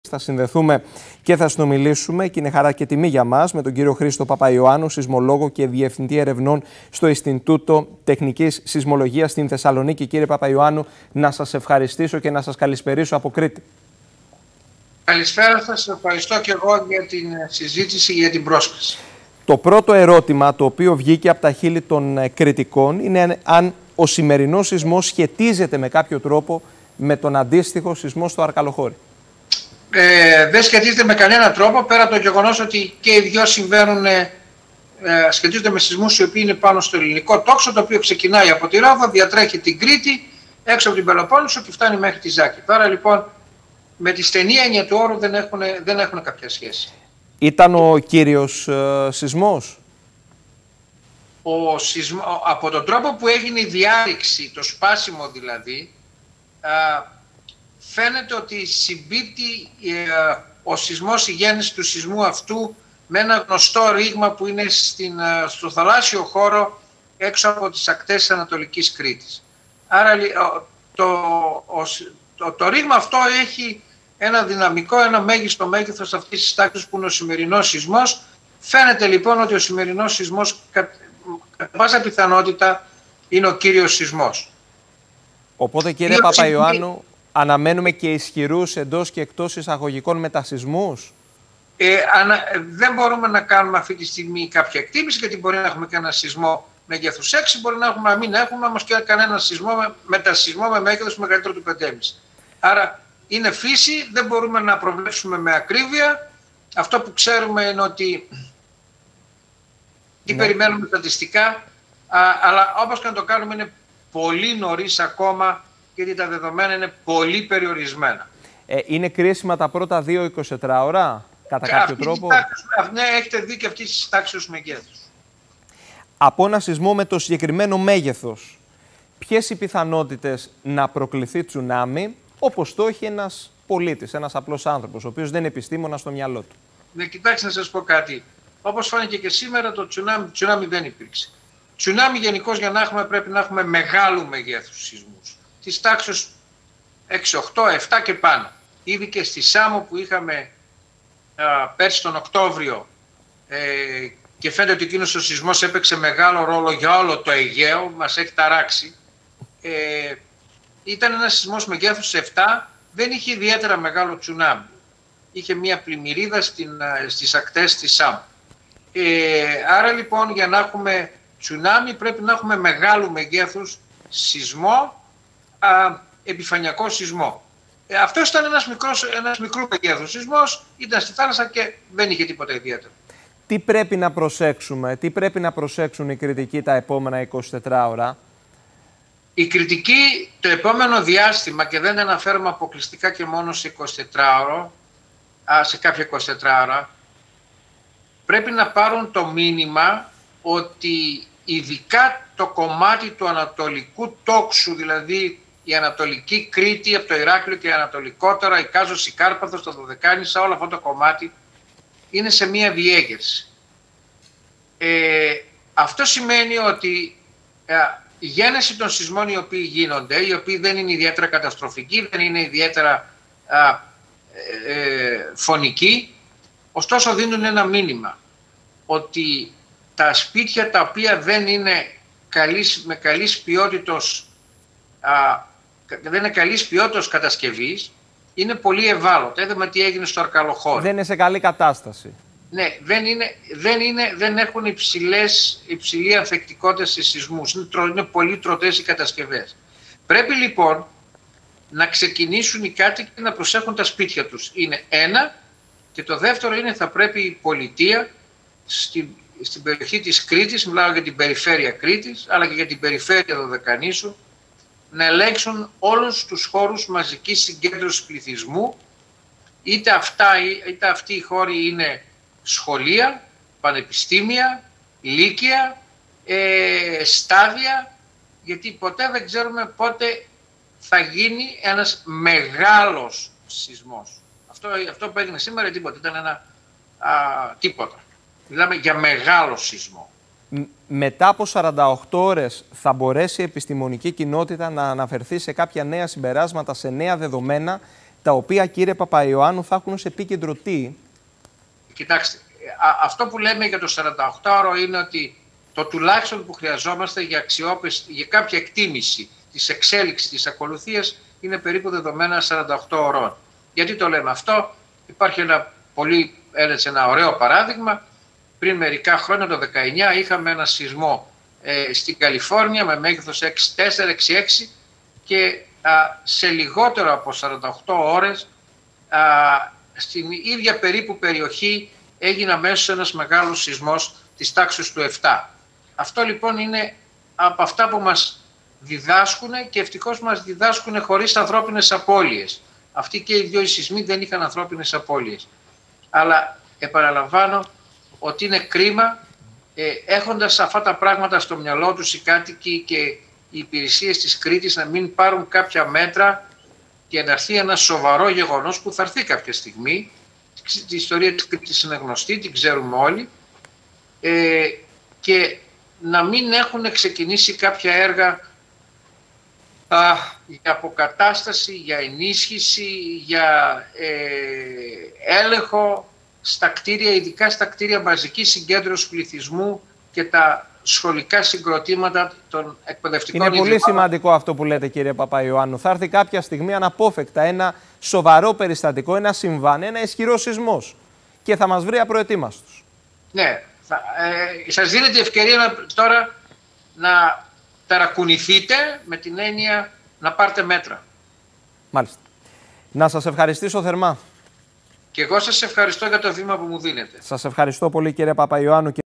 Θα συνδεθούμε και θα συνομιλήσουμε, και είναι χαρά και τιμή για μας, με τον κύριο Χρήστο Παπαϊωάννου, σεισμολόγο και διευθυντή ερευνών στο Ινστιτούτο Τεχνικής Σεισμολογίας στην Θεσσαλονίκη. Κύριε Παπαϊωάννου, να σας ευχαριστήσω και να σας καλησπερίσω από Κρήτη. Καλησπέρα σας, ευχαριστώ και εγώ για την συζήτηση, για την πρόσκληση. Το πρώτο ερώτημα το οποίο βγήκε από τα χείλη των κριτικών είναι αν ο σημερινός σεισμός σχετίζεται με κάποιο τρόπο με τον αντίστοιχο σεισμό στο Αρκαλοχώρι. Δεν σχετίζεται με κανένα τρόπο, πέρα από το γεγονός ότι και οι δυο συμβαίνουν, σχετίζονται με σεισμούς οι οποίοι είναι πάνω στο ελληνικό τόξο, το οποίο ξεκινάει από τη Ρόδο, διατρέχει την Κρήτη, έξω από την Πελοπόννησο και φτάνει μέχρι τη Ζάκη. Άρα λοιπόν με τη στενή έννοια του όρου δεν έχουν κάποια σχέση. Ήταν ο κύριος σεισμός? Από τον τρόπο που έγινε η διάρρηξη, το σπάσιμο δηλαδή, φαίνεται ότι συμπίπτει ο σεισμός, η γέννηση του σεισμού αυτού με ένα γνωστό ρήγμα που είναι στο θαλάσσιο χώρο έξω από τις ακτές της Ανατολικής Κρήτης. Άρα το ρήγμα αυτό έχει ένα δυναμικό, ένα μέγιστο μέγεθος αυτής της τάξης που είναι ο σημερινός σεισμός. Φαίνεται λοιπόν ότι ο σημερινός σεισμός κατά πάσα πιθανότητα είναι ο κύριος σεισμός. Οπότε κύριε Παπαϊωάννου, αναμένουμε και ισχυρούς εντός και εκτός εισαγωγικών μετασεισμούς? Δεν μπορούμε να κάνουμε αυτή τη στιγμή κάποια εκτίμηση, γιατί μπορεί να έχουμε και ένα σεισμό μέγεθους 6, μπορεί να μην έχουμε όμως και κανένα μετασεισμό με μέγεθος μεγαλύτερο του 5,5. Άρα είναι φύση, δεν μπορούμε να προβλέψουμε με ακρίβεια. Αυτό που ξέρουμε είναι ότι τι περιμένουμε στατιστικά, αλλά όπως και να το κάνουμε είναι πολύ νωρίς ακόμα, γιατί τα δεδομένα είναι πολύ περιορισμένα. Είναι κρίσιμα τα πρώτα 2-24 ώρα, κατά κάποιο τρόπο? Ναι, έχετε δει και αυτή τη τάξη μεγέθους. Από ένα σεισμό με το συγκεκριμένο μέγεθος, ποιες οι πιθανότητες να προκληθεί τσουνάμι, όπως το έχει ένας πολίτης, ένας απλός άνθρωπος, ο οποίος δεν είναι επιστήμονας στο μυαλό του? Ναι, κοιτάξτε να σας πω κάτι. Όπως φάνηκε και σήμερα, το τσουνάμι δεν υπήρξε. Τσουνάμι γενικώς για να έχουμε πρέπει να έχουμε μεγάλου μεγέθους σεισμούς. Της τάξης 6, 8, 7 και πάνω. Ήδη και στη Σάμο που είχαμε πέρσι τον Οκτώβριο και φαίνεται ότι εκείνος ο σεισμός έπαιξε μεγάλο ρόλο για όλο το Αιγαίο, μας έχει ταράξει. Ήταν ένας σεισμός μεγέθους 7, δεν είχε ιδιαίτερα μεγάλο τσουνάμι. Είχε μια πλημμυρίδα στις ακτές της Σάμο. Άρα λοιπόν για να έχουμε τσουνάμι πρέπει να έχουμε μεγάλου μεγέθους σεισμό, επιφανειακό σεισμό. Αυτός ήταν ένας μικρού μεγέθους σεισμός, ήταν στη θάλασσα και δεν είχε τίποτα ιδιαίτερο. Τι πρέπει να προσέξουμε, τι πρέπει να προσέξουν οι κριτικοί τα επόμενα 24 ώρα? Η κριτική το επόμενο διάστημα, και δεν αναφέρομαι αποκλειστικά και μόνο σε 24 ώρα, σε κάποια 24 ώρα, πρέπει να πάρουν το μήνυμα ότι ειδικά το κομμάτι του ανατολικού τόξου, δηλαδή η Ανατολική Κρήτη από το Ηράκλειο και ανατολικότερα, η Κάζος, η Κάρπαθος, το Δωδεκάνησα, όλο αυτό το κομμάτι είναι σε μία διέγερση. Αυτό σημαίνει ότι η γέννηση των σεισμών οι οποίοι γίνονται, οι οποίοι δεν είναι ιδιαίτερα καταστροφικοί, δεν είναι ιδιαίτερα φωνικοί, ωστόσο δίνουν ένα μήνυμα ότι τα σπίτια τα οποία δεν είναι με καλής ποιότητος, δεν είναι καλής ποιότητας κατασκευής, είναι πολύ ευάλωτα. Είδαμε τι έγινε στο Αρκαλοχώρι. Δεν είναι σε καλή κατάσταση. Ναι, δεν έχουν υψηλή ανθεκτικότητα σε σεισμούς. Είναι πολύ τροτές οι κατασκευές. Πρέπει λοιπόν να ξεκινήσουν οι κάτοικοι να προσέχουν τα σπίτια τους. Είναι ένα. Και το δεύτερο είναι θα πρέπει η πολιτεία στην περιοχή της Κρήτης, μιλάω για την περιφέρεια Κρήτης, αλλά και για την περιφέρεια Δωδεκανήσου, να ελέγξουν όλους τους χώρους μαζικής συγκέντρωσης πληθυσμού, είτε αυτοί οι χώροι είναι σχολεία, πανεπιστήμια, λύκεια, στάδια, γιατί ποτέ δεν ξέρουμε πότε θα γίνει ένας μεγάλος σεισμός. Αυτό που έγινε σήμερα τίποτα, ήταν ένα τίποτα. Μιλάμε για μεγάλο σεισμό. Μετά από 48 ώρες θα μπορέσει η επιστημονική κοινότητα να αναφερθεί σε κάποια νέα συμπεράσματα, σε νέα δεδομένα τα οποία, κύριε Παπαϊωάννου, θα έχουν ως επίκεντρο τι? Κοιτάξτε, αυτό που λέμε για το 48ωρο είναι ότι το τουλάχιστον που χρειαζόμαστε για κάποια εκτίμηση της εξέλιξης της ακολουθίας είναι περίπου δεδομένα 48 ωρών. Γιατί το λέμε αυτό? Υπάρχει ένα ωραίο παράδειγμα. Πριν μερικά χρόνια, το 19, είχαμε ένα σεισμό στην Καλιφόρνια με μέγεθος 6,4-6,6 και σε λιγότερο από 48 ώρες στην ίδια περίπου περιοχή έγινε αμέσως ένας μεγάλος σεισμός της τάξης του 7. Αυτό λοιπόν είναι από αυτά που μας διδάσκουν και ευτυχώς μας διδάσκουν χωρίς ανθρώπινες απώλειες. Αυτοί και οι δύο οι σεισμοί δεν είχαν ανθρώπινες απώλειες. Αλλά επαναλαμβάνω ότι είναι κρίμα έχοντας αυτά τα πράγματα στο μυαλό τους οι κάτοικοι και οι υπηρεσίες της Κρήτης να μην πάρουν κάποια μέτρα και να έρθει ένα σοβαρό γεγονός που θα έρθει κάποια στιγμή. Η ιστορία της Κρήτης είναι γνωστή, την ξέρουμε όλοι, και να μην έχουν ξεκινήσει κάποια έργα για αποκατάσταση, για ενίσχυση, για έλεγχο στα κτίρια, ειδικά στα κτίρια μαζικής συγκέντρωσης πληθυσμού και τα σχολικά συγκροτήματα των εκπαιδευτικών Είναι πολύ σημαντικό αυτό που λέτε, κύριε Παπαϊωάννου. Θα έρθει κάποια στιγμή αναπόφευκτα ένα σοβαρό περιστατικό, ένα συμβάν, ένα ισχυρό σεισμός και θα μας βρει απροετοίμαστος. Ναι, σας δίνεται ευκαιρία τώρα να ταρακουνηθείτε με την έννοια να πάρετε μέτρα. Μάλιστα. Να σας ευχαριστήσω θερμά. Και εγώ σας ευχαριστώ για το βήμα που μου δίνετε. Σας ευχαριστώ πολύ, κύριε Παπαϊωάννου.